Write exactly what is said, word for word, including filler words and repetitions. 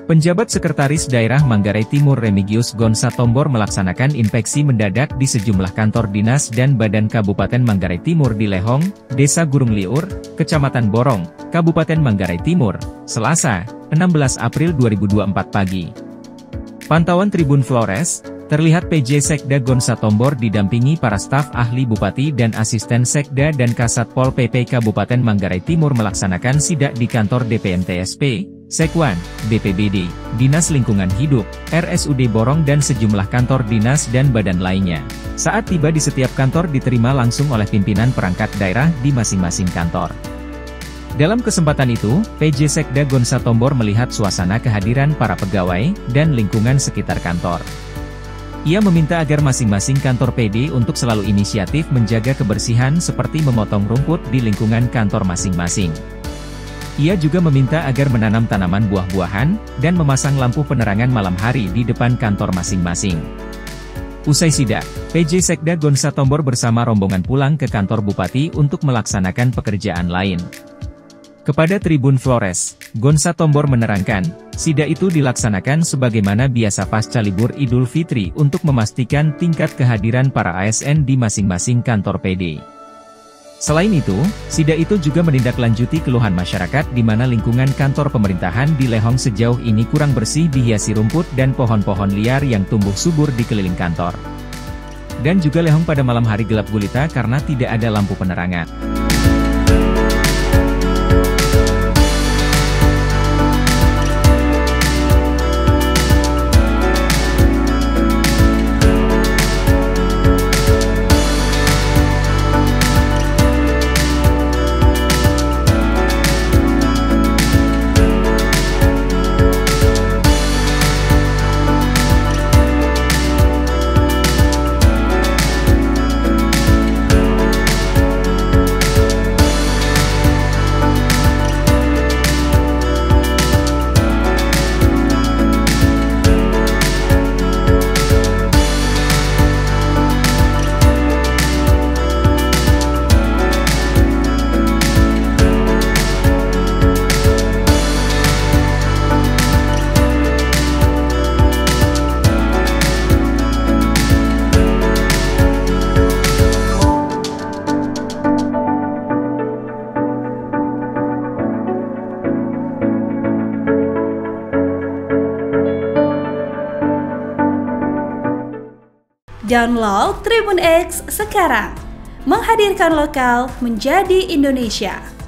Penjabat Sekretaris Daerah Manggarai Timur Remigius Gonsa Tombor melaksanakan inspeksi mendadak di sejumlah kantor dinas dan badan Kabupaten Manggarai Timur di Lehong, Desa Gurung Liur, Kecamatan Borong, Kabupaten Manggarai Timur, Selasa, enam belas April dua ribu dua puluh empat pagi. Pantauan Tribun Flores, terlihat P J Sekda Gonsa Tombor didampingi para staf ahli Bupati dan Asisten Sekda dan Kasat Pol P P Kabupaten Manggarai Timur melaksanakan sidak di kantor D P M T S P, Sekwan, B P B D, Dinas Lingkungan Hidup, R S U D Borong dan sejumlah kantor dinas dan badan lainnya. Saat tiba di setiap kantor diterima langsung oleh pimpinan perangkat daerah di masing-masing kantor. Dalam kesempatan itu, P J Sekda Gonsa Tombor melihat suasana kehadiran para pegawai dan lingkungan sekitar kantor. Ia meminta agar masing-masing kantor P D untuk selalu inisiatif menjaga kebersihan seperti memotong rumput di lingkungan kantor masing-masing. Ia juga meminta agar menanam tanaman buah-buahan, dan memasang lampu penerangan malam hari di depan kantor masing-masing. Usai sidak, P J Sekda Gonsa Tombor bersama rombongan pulang ke kantor Bupati untuk melaksanakan pekerjaan lain. Kepada Tribun Flores, Gonsa Tombor menerangkan, sidak itu dilaksanakan sebagaimana biasa pasca libur Idul Fitri untuk memastikan tingkat kehadiran para A S N di masing-masing kantor P D. Selain itu, sidak itu juga menindaklanjuti keluhan masyarakat di mana lingkungan kantor pemerintahan di Lehong sejauh ini kurang bersih dihiasi rumput dan pohon-pohon liar yang tumbuh subur di keliling kantor. Dan juga Lehong pada malam hari gelap gulita karena tidak ada lampu penerangan. Download Tribun X sekarang, menghadirkan lokal menjadi Indonesia.